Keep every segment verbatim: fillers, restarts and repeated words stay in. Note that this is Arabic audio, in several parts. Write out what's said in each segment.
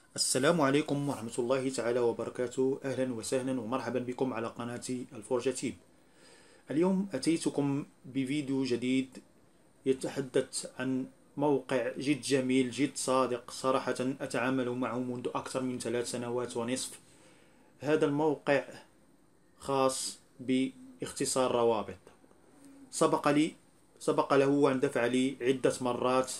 السلام عليكم ورحمة الله تعالى وبركاته. أهلا وسهلا ومرحبا بكم على قناة الفرجة تيب. اليوم أتيتكم بفيديو جديد يتحدث عن موقع جد جميل جد صادق. صراحة أتعامل معه منذ أكثر من ثلاث سنوات ونصف. هذا الموقع خاص باختصار روابط. سبق لي سبق له أن دفع لي عدة مرات،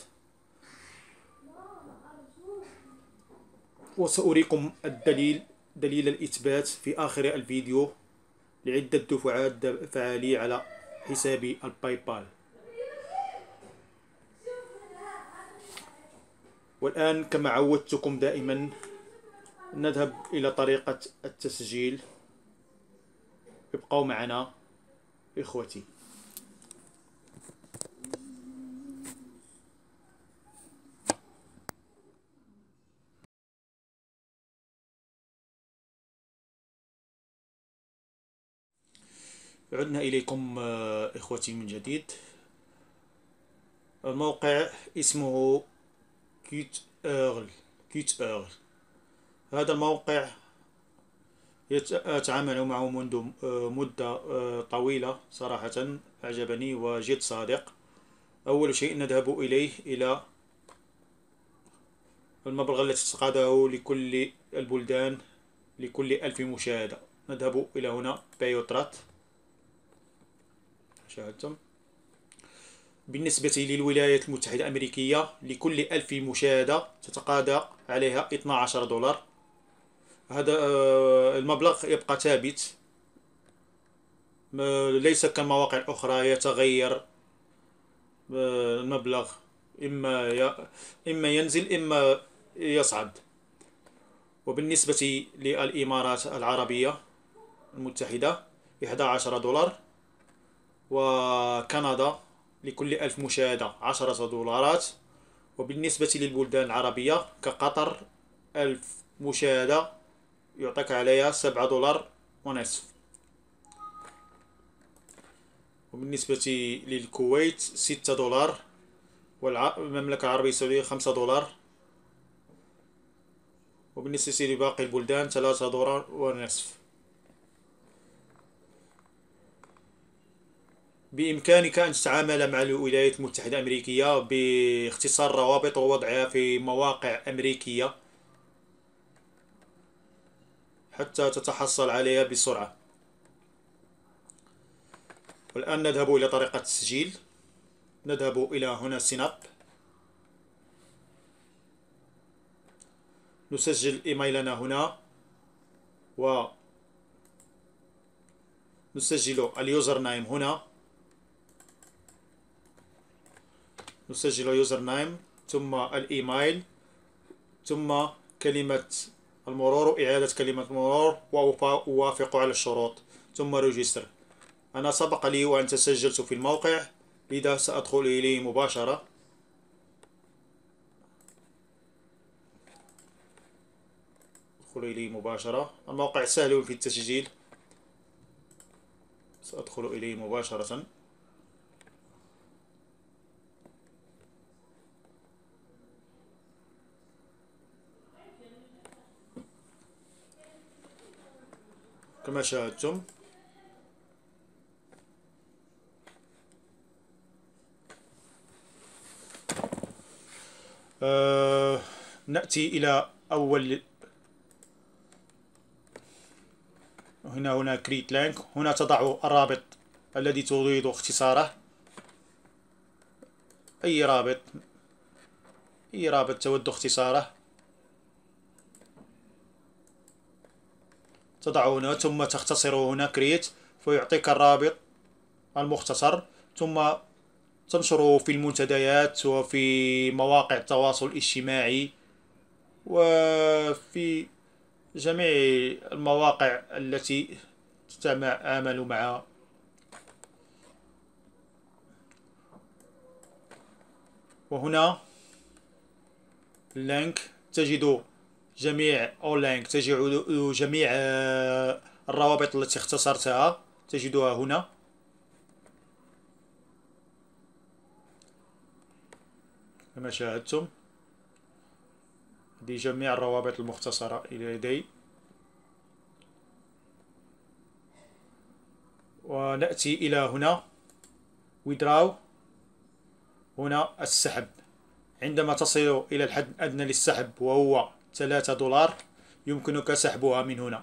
وسأريكم الدليل دليل الإثبات في آخر الفيديو. لعدة دفعات دفع لي على حسابي الباي بال. والآن كما عودتكم دائما نذهب إلى طريقة التسجيل. ابقوا معنا إخوتي. عدنا إليكم آه، إخوتي من جديد. الموقع اسمه كيت أغل كيت أغل. هذا الموقع يت- أتعامل معه منذ آه، مدة آه، طويلة. صراحة أعجبني وجد صادق. أول شيء نذهب إليه إلى المبلغ الذي تتقاضاه لكل البلدان لكل ألف مشاهدة. نذهب إلى هنا بايوترات. شاهدتم. بالنسبة للولايات المتحدة الأمريكية لكل ألف مشاهدة تتقاضى عليها اثنا عشر دولار. هذا آه، المبلغ يبقى ثابت، ما- ليس كالمواقع الأخرى يتغير آه، المبلغ، إما ي- إما ينزل إما يصعد. وبالنسبة للإمارات العربية المتحدة إحدى عشر دولار. وكندا لكل ألف مشاهدة عشرة دولارات. وبالنسبة للبلدان العربية كقطر، ألف مشاهدة يعطيك عليها سبعة دولار ونصف. وبالنسبة للكويت ستة دولار. والمملكة العربية السعودية خمسة دولار. وبالنسبة لباقي البلدان ثلاثة دولار ونصف. بإمكانك أن تتعامل مع الولايات المتحدة الأمريكية باختصار روابط ووضعها في مواقع أمريكية حتى تتحصل عليها بسرعة. والآن نذهب إلى طريقة التسجيل. نذهب إلى هنا سيناب. نسجل إيميلنا هنا ونسجل اليوزر نايم هنا. نسجل يوزر نايم ثم الإيميل ثم كلمة المرور وإعادة كلمة المرور وأوافق على الشروط ثم ريجستر. أنا سبق لي وأن تسجلت في الموقع، لذا سأدخل إليه مباشرة. أدخل إليه مباشرة. الموقع سهل في التسجيل. سأدخل إليه مباشرة. كما شاهدتم آه نأتي إلى أول. هنا هنا كريت لينك. هنا تضع الرابط الذي تريد اختصاره. أي رابط أي رابط تود اختصاره تضعه هنا ثم تختصره هنا كريت، فيعطيك الرابط المختصر ثم تنشره في المنتديات وفي مواقع التواصل الاجتماعي وفي جميع المواقع التي تتعامل مع. وهنا اللينك تجد جميع أو لينك تجد جميع آه، الروابط التي اختصرتها تجدها هنا. كما شاهدتم هذه جميع الروابط المختصرة إلى لدي. ونأتي إلى هنا withdraw. هنا السحب، عندما تصل إلى الحد الأدنى للسحب وهو ثلاثة دولار يمكنك سحبها من هنا.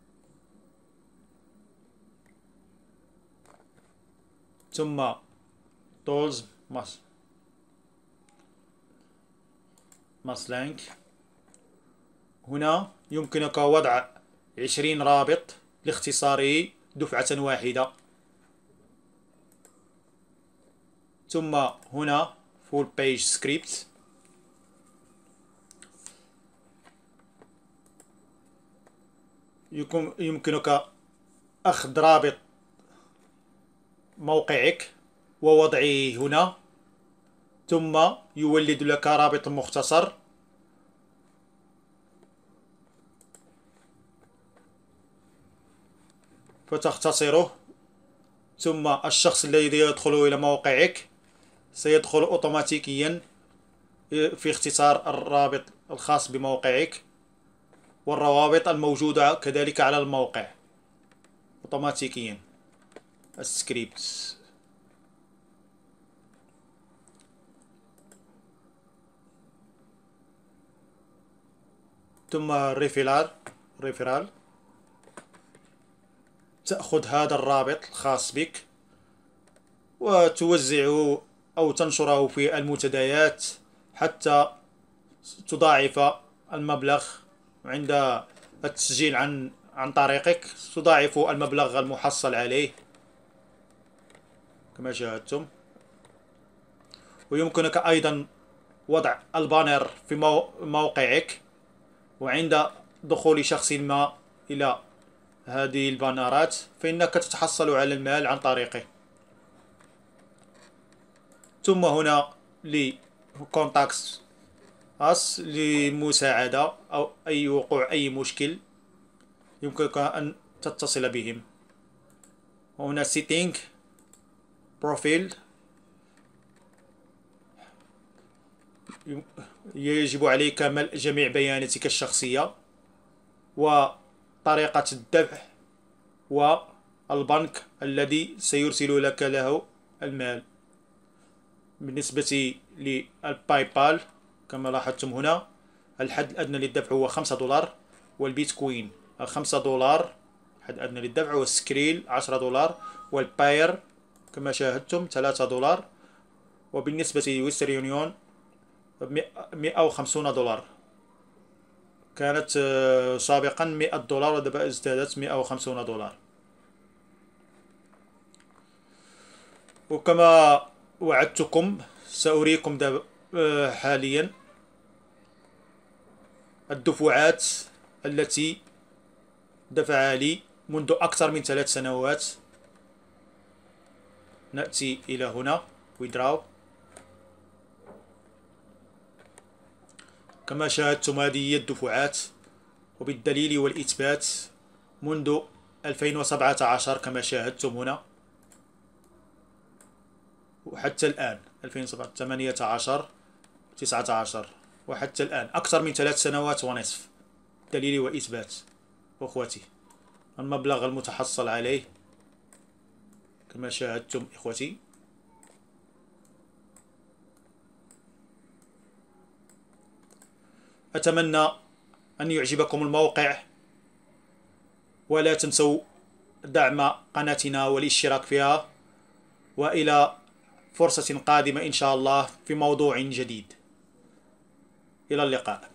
ثم tools masslink. هنا يمكنك وضع عشرين رابط لاختصاره دفعة واحدة. ثم هنا full page script. يمكنك أخذ رابط موقعك ووضعه هنا، ثم يولد لك رابط مختصر. فتختصره، ثم الشخص الذي يدخل إلى موقعك سيدخل أوتوماتيكيا في اختصار الرابط الخاص بموقعك والروابط الموجودة كذلك على الموقع أوتوماتيكيا. السكريبت. ثم ريفيرال ريفيرال تأخذ هذا الرابط الخاص بك وتوزعه أو تنشره في المنتديات حتى تضاعف المبلغ. عند التسجيل عن عن طريقك تضاعف المبلغ المحصل عليه كما شاهدتم. ويمكنك أيضا وضع البانر في موقعك، وعند دخول شخص ما إلى هذه البانرات فإنك تتحصل على المال عن طريقه. ثم هنا ل contacts us لمساعدة أو أي وقوع أي مشكل يمكنك أن تتصل بهم. وهنا setting profile. يجب عليك ملء جميع بياناتك الشخصية وطريقة الدفع والبنك الذي سيرسل لك له المال. بالنسبة للباي بال كما لاحظتم هنا الحد الأدنى للدفع هو خمسة دولار، والبيتكوين خمسة دولار الحد الأدنى للدفع، والسكريل عشرة دولار، والباير كما شاهدتم ثلاثة دولار. وبالنسبة لويسترن يونيون مئة وخمسون دولار، كانت سابقا مئة دولار ودابا ازدادت مئة وخمسون دولار. وكما وعدتكم سأريكم دابا حاليا الدفعات التي دفعها لي منذ أكثر من ثلاث سنوات. نأتي إلى هنا withdraw. كما شاهدتم هذه هي الدفعات، وبالدليل والإثبات منذ ألفين وسبعة عشر كما شاهدتم هنا وحتى الآن ألفين وثمانية عشر تسعة عشر وحتى الآن أكثر من ثلاث سنوات ونصف. دليل وإثبات أخوتي المبلغ المتحصل عليه كما شاهدتم إخوتي. أتمنى أن يعجبكم الموقع، ولا تنسوا دعم قناتنا والاشتراك فيها، وإلى فرصة قادمة إن شاء الله في موضوع جديد. إلى اللقاء.